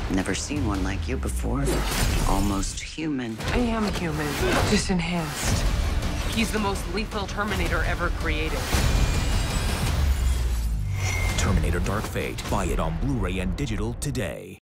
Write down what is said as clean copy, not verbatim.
Never seen one like you before. Almost human. I am human, just enhanced. He's the most lethal Terminator ever created. Terminator Dark Fate. Buy it on Blu-ray and digital today.